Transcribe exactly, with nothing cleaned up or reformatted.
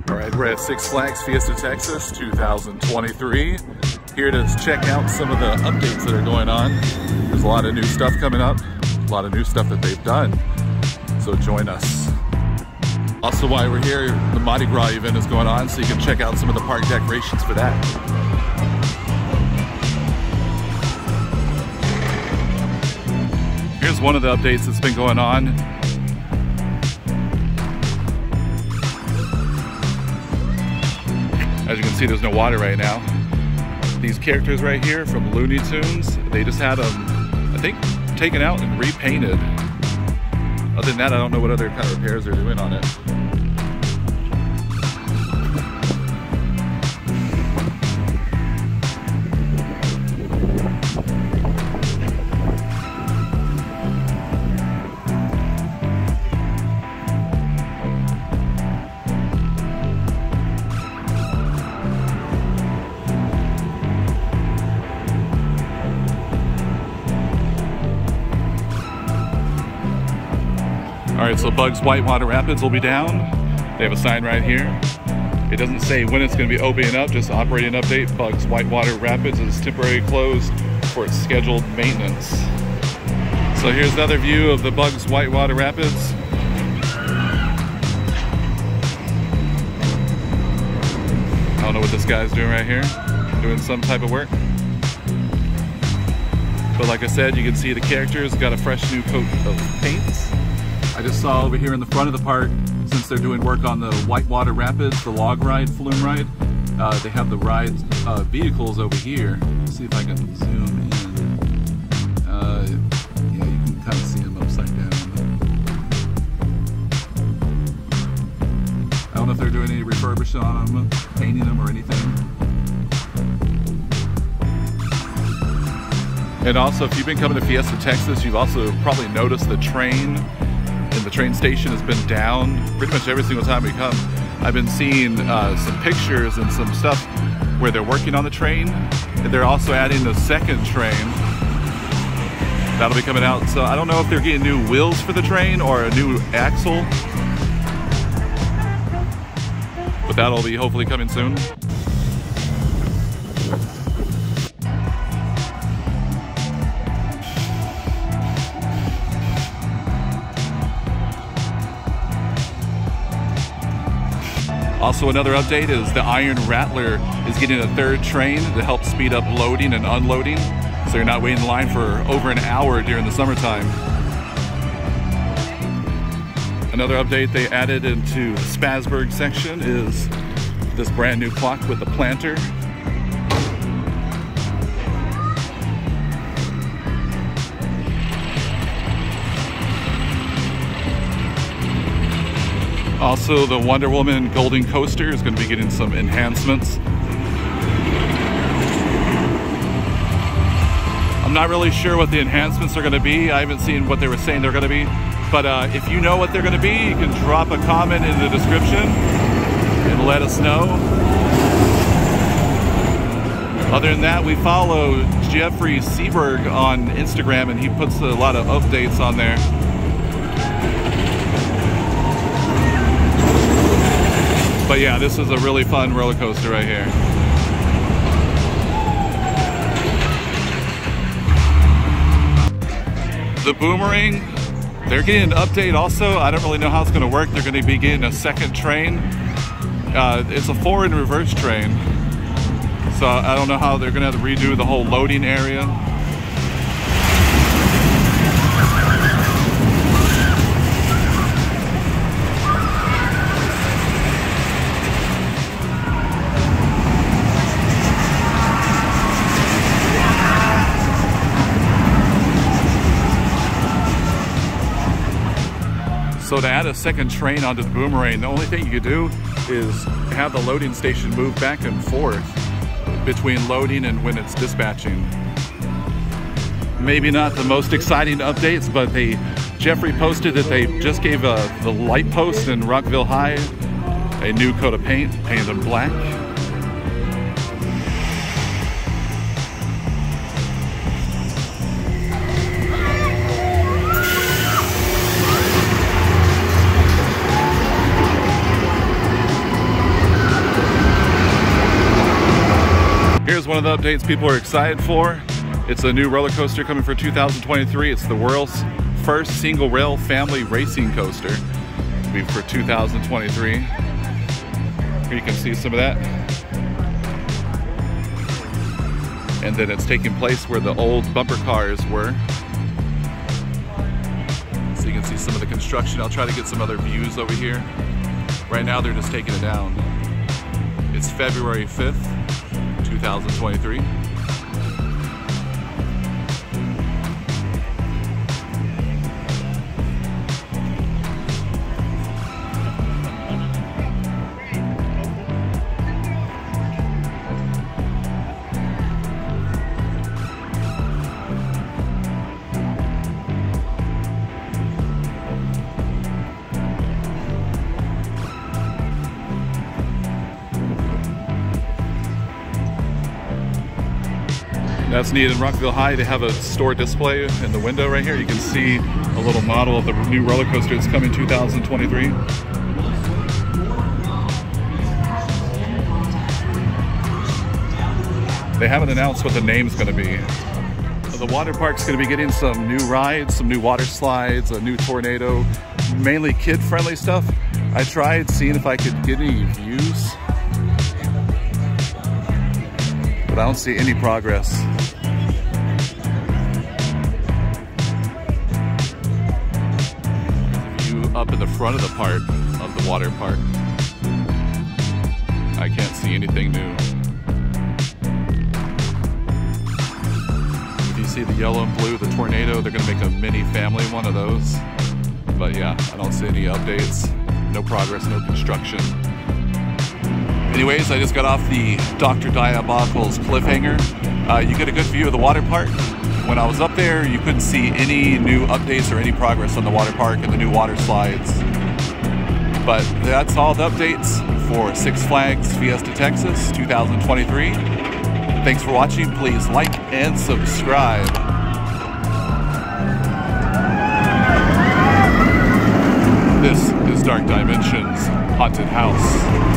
All right, we're at Six Flags Fiesta, Texas, two thousand twenty-three. Here to check out some of the updates that are going on. There's a lot of new stuff coming up, a lot of new stuff that they've done. So join us. Also, while we're here, the Mardi Gras event is going on, so you can check out some of the park decorations for that. Here's one of the updates that's been going on. As you can see, there's no water right now. These characters right here from Looney Tunes, they just had them, I think, taken out and repainted. Other than that, I don't know what other kind of repairs they're doing on it. Alright, so Bugs Whitewater Rapids will be down. They have a sign right here. It doesn't say when it's going to be opening up, just operating update. Bugs Whitewater Rapids is temporarily closed for its scheduled maintenance. So here's another view of the Bugs Whitewater Rapids. I don't know what this guy's doing right here. Doing some type of work. But like I said, you can see the characters got a fresh new coat of paint. I just saw over here in the front of the park, since they're doing work on the Whitewater Rapids, the log ride, flume ride, uh, they have the ride uh, vehicles over here. Let's see if I can zoom in. Uh, yeah, you can kind of see them upside down. I don't know if they're doing any refurbishing on them, painting them or anything. And also, if you've been coming to Fiesta, Texas, you've also probably noticed the train. And the train station has been down pretty much every single time we come. I've been seeing uh, some pictures and some stuff where they're working on the train, and they're also adding the second train. That'll be coming out. So I don't know if they're getting new wheels for the train or a new axle, but that'll be hopefully coming soon. Also, another update is the Iron Rattler is getting a third train to help speed up loading and unloading, so you're not waiting in line for over an hour during the summertime. Another update they added into the Spassburg section is this brand new clock with the planter. Also, the Wonder Woman Golden Coaster is going to be getting some enhancements. I'm not really sure what the enhancements are going to be. I haven't seen what they were saying they're going to be. But uh, if you know what they're going to be, you can drop a comment in the description and let us know. Other than that, we follow Jeffrey Seberg on Instagram, and he puts a lot of updates on there. But yeah, this is a really fun roller coaster right here. The Boomerang, they're getting an update also. I don't really know how it's going to work. They're going to be getting a second train. Uh, it's a forward and reverse train. So I don't know how they're going to have to redo the whole loading area. So to add a second train onto the Boomerang, the only thing you could do is have the loading station move back and forth between loading and when it's dispatching. Maybe not the most exciting updates, but they Jeffrey posted that they just gave uh, the light post in Rockville High a new coat of paint, painted them black. one of the updates people are excited for. It's a new roller coaster coming for two thousand twenty-three. It's the world's first single rail family racing coaster. It'll be for two thousand twenty-three. Here you can see some of that. And then it's taking place where the old bumper cars were. So you can see some of the construction. I'll try to get some other views over here. Right now they're just taking it down. It's February fifth, two thousand twenty-three. That's neat in Rockville High to have a store display in the window right here. You can see a little model of the new roller coaster that's coming two thousand twenty-three. They haven't announced what the name's going to be. The water park's going to be getting some new rides, some new water slides, a new tornado, mainly kid-friendly stuff. I tried seeing if I could get any views, but I don't see any progress. View up in the front of the part of the water park. I can't see anything new. If you see the yellow and blue, the tornado, they're gonna make a mini family one of those. But yeah, I don't see any updates, no progress, no construction. Anyways, I just got off the Doctor Diabolical's cliffhanger. Uh, you get a good view of the water park. When I was up there, you couldn't see any new updates or any progress on the water park and the new water slides. But that's all the updates for Six Flags Fiesta Texas two thousand twenty-three. Thanks for watching. Please like and subscribe. This is Dark Dimensions Haunted House.